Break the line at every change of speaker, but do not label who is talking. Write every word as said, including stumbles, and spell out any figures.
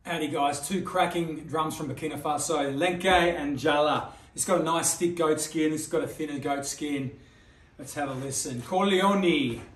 Howdy guys, two cracking drums from Burkina Faso, Lenke and Jala. It's got a nice thick goat skin, it's got a thinner goat skin. Let's have a listen. Corleone